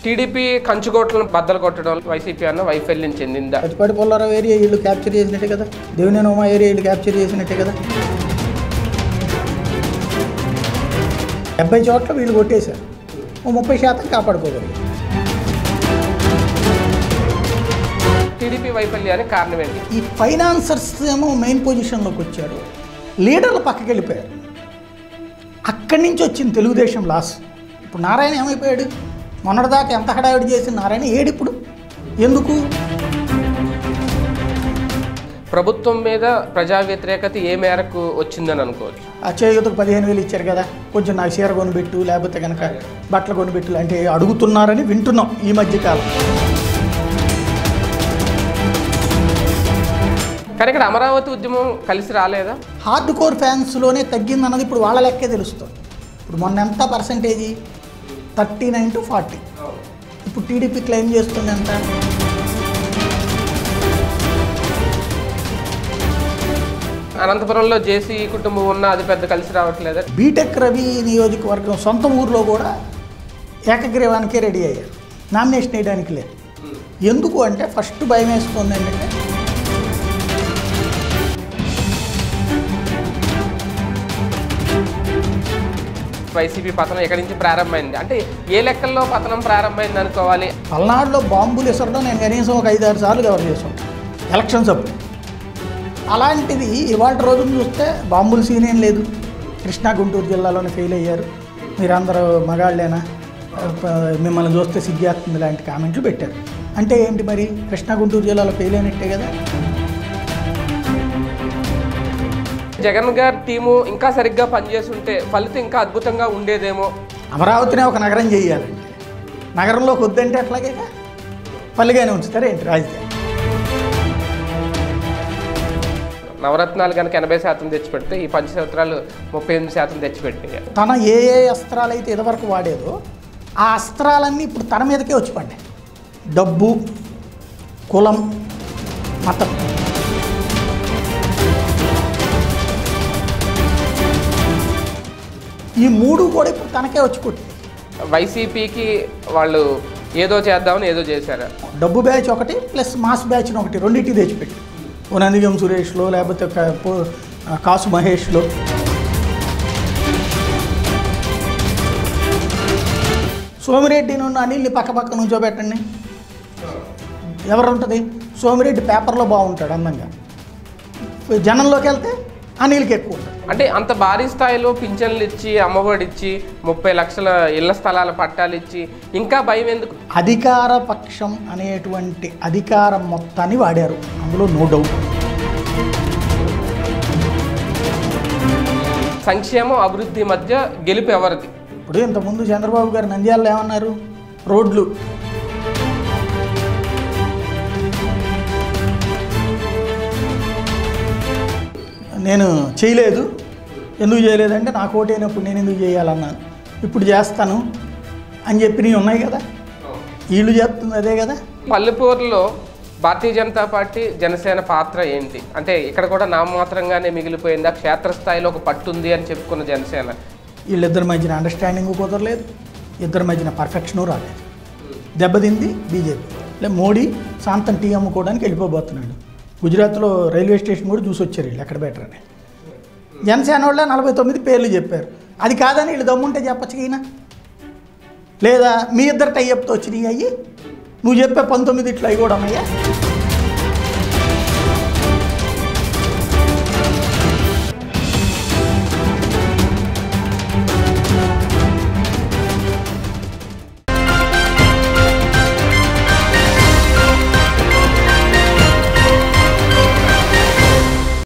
TDP కంచుకోట్లను బద్దలు కొట్టడం YCP అన్న వైఫల్యం చెందిందా? పచ్చిపాటి పోలవరం ఏరియా వీళ్ళు క్యాప్చర్ చేసినట్టే కదా, దేవినేని ఉమా ఏరియా వీళ్ళు క్యాప్చర్ చేసినట్టే కదా. 70 చోట్ల వీళ్ళు కొట్టేశారు, 30% కాపాడుకోగలిగారు. టీడీపీ వైఫల్యానికి కారణం ఏంటి? ఈ ఫైనాన్సర్స్ ఏమో మెయిన్ పొజిషన్లోకి వచ్చారు, లీడర్లు పక్కకి వెళ్ళిపోయారు. అక్కడి నుంచి వచ్చింది తెలుగుదేశం లాస్. ఇప్పుడు నారాయణ ఏమైపోయాడు? మొన్నటిదాకా ఎంత హడావిడి చేసిన నారాయణ ఏడిప్పుడు ఎందుకు? ప్రభుత్వం మీద ప్రజా వ్యతిరేకత ఏ మేరకు వచ్చిందని అనుకోవచ్చు? ఆ చేయూతకు 15,000 ఇచ్చారు కదా, కొంచెం నాకు చీర కొనిపెట్టు, లేకపోతే కనుక బట్టలు కొనిపెట్టు అంటే అడుగుతున్నారని వింటున్నాం ఈ మధ్యకాలం. కానీ ఇక్కడ అమరావతి ఉద్యమం కలిసి రాలేదా? హార్డ్ కోర్ ఫ్యాన్స్లోనే తగ్గిందన్నది ఇప్పుడు వాళ్ళ లెక్కే తెలుస్తుంది. ఇప్పుడు మొన్న ఎంత పర్సంటేజీ? 39 to 40. ఇప్పుడు టీడీపీ క్లెయిమ్ చేస్తుంది ఎంత? అనంతపురంలో జేసీ కుటుంబం ఉన్న అది పెద్ద కలిసి రావట్లేదా? బీటెక్ రవి నియోజకవర్గం సొంత ఊర్లో కూడా ఏకగ్రీవానికే రెడీ అయ్యారు, నామినేషన్ వేయడానికి లేదు. ఎందుకు అంటే ఫస్ట్ భయం వేస్తుంది ఏంటంటే వైసీపీ పతనం ఎక్కడి నుంచి ప్రారంభమైంది, అంటే ఏ లెక్కల్లో పతనం ప్రారంభమైంది అనుకోవాలి? పల్నాడులో బాంబులు ఇసరడం నేను కనీసం ఒక 5-6 సార్లు కవర్ చేస్తుంటాను ఎలక్షన్స్ అప్పుడు. అలాంటిది ఇవాళ రోజున చూస్తే బాంబులు సీన్ ఏం లేదు. కృష్ణా గుంటూరు జిల్లాలోనే ఫెయిల్ అయ్యారు, మీరందరూ మగాళ్ళేనా, మిమ్మల్ని చూస్తే సిగ్గేస్తుంది లాంటి కామెంట్లు పెట్టారు. అంటే ఏంటి మరి? కృష్ణా గుంటూరు జిల్లాలో ఫెయిల్ అయినట్టే కదా. జగన్ గారి టీము ఇంకా సరిగ్గా పనిచేస్తుంటే ఫలితం ఇంకా అద్భుతంగా ఉండేదేమో. అమరావతినే ఒక నగరం చేయాలంటే నగరంలోకి వద్దంటే అట్లాగే పల్లిగానే ఉంచుతారు ఏంటి రాజధాని? నవరత్నాలు కనుక 80% తెచ్చిపెడితే ఈ 10 సంవత్సరాలు 38% తెచ్చిపెట్టినాయి. తన ఏ అస్త్రాలు అయితే ఇదివరకు వాడేదో ఆ అస్త్రాలన్నీ ఇప్పుడు తన మీదకే వచ్చి పడ్డాయి. డబ్బు, కులం, మతం. ఈ 3 కూడా ఇప్పుడు తనకే వచ్చి కొట్టింది. వైసీపీకి వాళ్ళు ఏదో చేద్దామని ఏదో చేశారు. డబ్బు బ్యాచ్ ఒకటి ప్లస్ మాస్ బ్యాచ్ని ఒకటి, రెండింటి తెచ్చిపెట్టి ఓ నందిగం సురేష్లో లేకపోతే కాసు మహేష్లో. సోమిరెడ్డి నుండి అనిల్ని పక్క నుంచోబెట్టండి, ఎవరు ఉంటుంది? సోమిరెడ్డి పేపర్లో బాగుంటాడు అందంగా, జనంలోకి వెళ్తే అనిల్కి ఎక్కువ ఉంటుంది. అంటే అంత భారీ స్థాయిలో పింఛన్లు ఇచ్చి, అమ్మఒడి ఇచ్చి, 30 లక్షల ఇళ్ల స్థలాల పట్టాలు ఇచ్చి ఇంకా భయం ఎందుకు? అధికార పక్షం అనేటువంటి అధికారం మొత్తాన్ని వాడారు, అందులో నో డౌట్. సంక్షేమం అభివృద్ధి మధ్య గెలుపు ఎవరిది? ఇప్పుడు ఇంతకుముందు చంద్రబాబు గారు నంద్యాలలో ఏమన్నారు? రోడ్లు నేను చేయలేదు. ఎందుకు చేయలేదంటే నాకు ఓటైనప్పుడు నేను ఎందుకు చేయాలన్నాను, ఇప్పుడు చేస్తాను అని చెప్పినవి ఉన్నాయి కదా. వీళ్ళు చెప్తుంది అదే కదా. పల్లెపూరులో భారతీయ జనతా పార్టీ జనసేన పాత్ర ఏంటి? అంటే ఇక్కడ కూడా నామమాత్రంగానే మిగిలిపోయిందా? క్షేత్రస్థాయిలో ఒక పట్టుంది అని చెప్పుకున్న జనసేన వీళ్ళిద్దరి మధ్యన అండర్స్టాండింగ్ కుదరలేదు, ఇద్దరి మధ్యన పర్ఫెక్షను రాలేదు. దెబ్బతింది బీజేపీ. మోడీ శాంతం టీ అమ్ముకోవడానికి వెళ్ళిపోబోతున్నాడు. గుజరాత్లో రైల్వే స్టేషన్ కూడా చూసి వచ్చారు వీళ్ళు ఎక్కడ బెటర్ అని. జనసేన వాళ్ళ 49 పేర్లు చెప్పారు. అది కాదని వీళ్ళు దమ్ముంటే చెప్పచ్చు ఈయన, లేదా మీ ఇద్దరు టైఅప్తో వచ్చినాయి అయ్యి, నువ్వు చెప్పే 19 ఇట్లా అవి కూడా ఉన్నాయా?